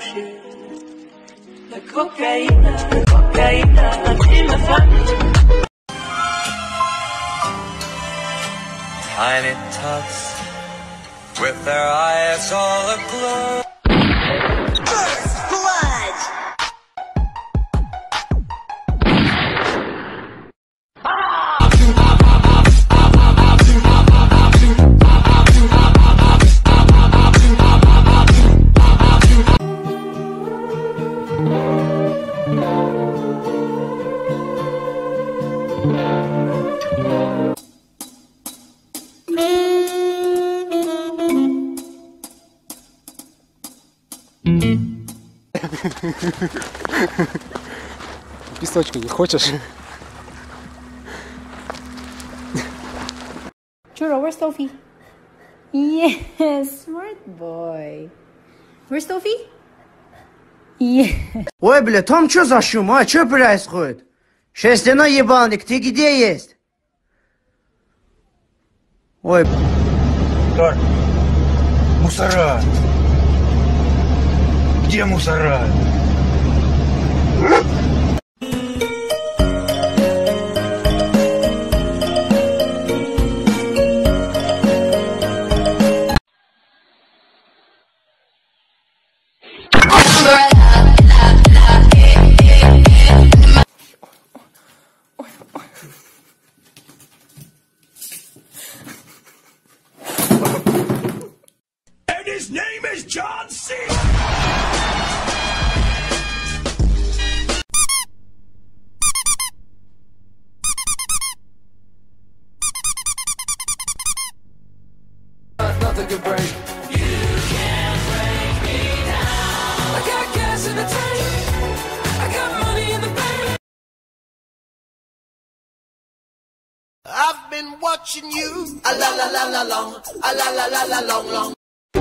Tiny tots with their eyes all aglow. First blood. Песочка не хочешь? Churro, where's Sophie? Yes, smart boy. Where's Sophie? Yeah. Ой, бля, там что за шум, а? Что происходит? Шерстяной ебальник, ты где есть? Ой. Так, мусора. Где мусора? And his name is John C. Nothing can break. You can't break me down. I got gas in the tank. I got money in the bank. I've been watching you. A la la la la long. A la la la la long long.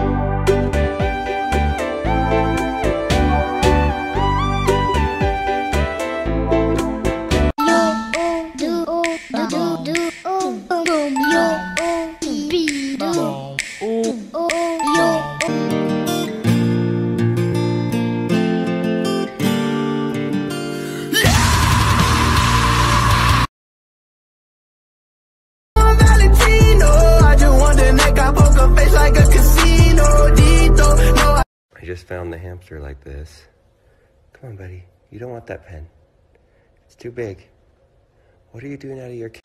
I just found the hamster like this. Come on, buddy. You don't want that pen. It's too big. What are you doing out of your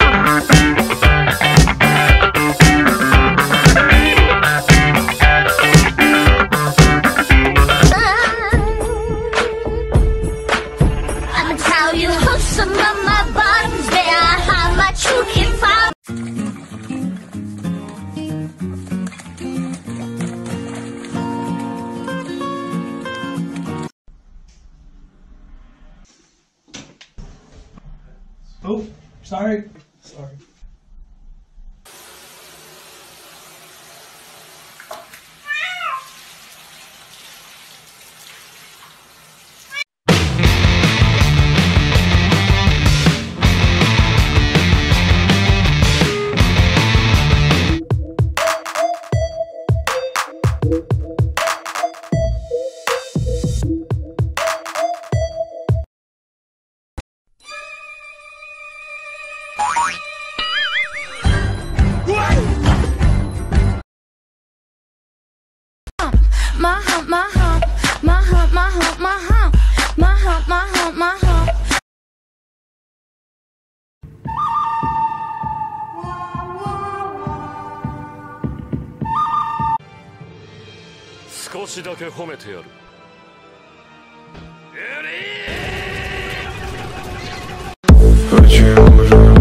I'ma tell you how some of my bottoms they are, how much you can find. Oh, sorry. Sorry. My hump, my hump, my hump, my hump, my hump, my hump, my hump, my hump. 少しだけ褒めてやる。 Почему же